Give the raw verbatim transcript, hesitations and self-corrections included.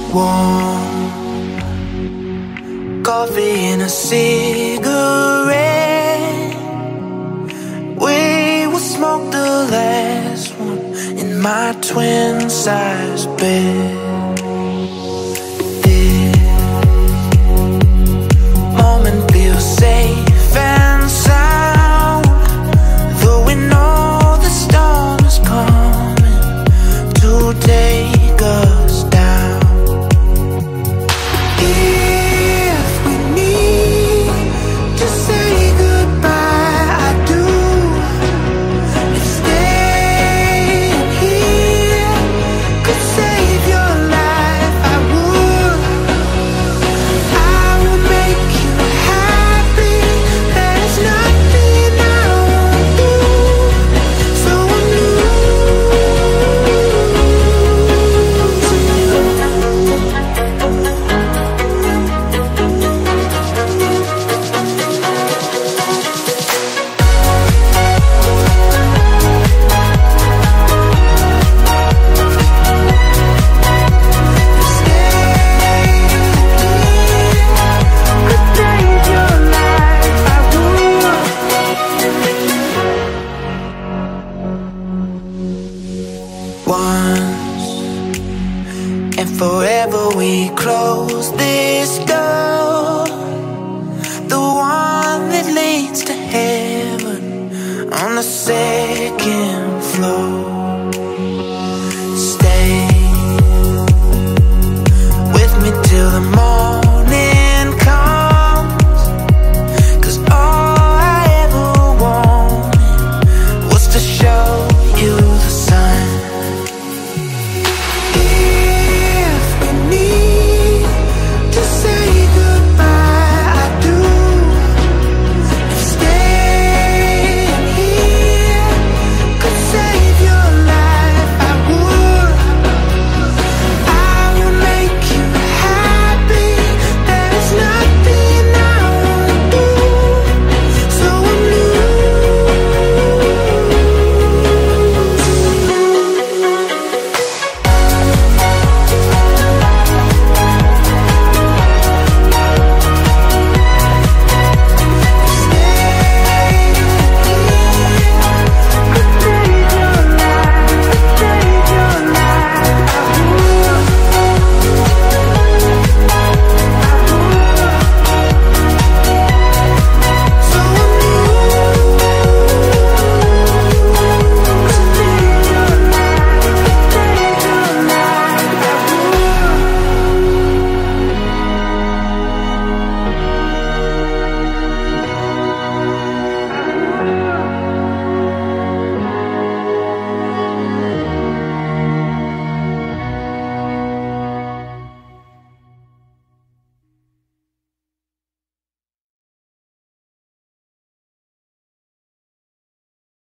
Warm coffee and a cigarette. We will smoke the last one in my twin-size bed. This moment feels safe and sound, though we know the storm is coming to take us down. If we need to say goodbye, I do. If staying here could save your life, I would. I will make you happy. There's nothing I won't do. So I'm once and forever we close this door, the one that leads to heaven on the second floor.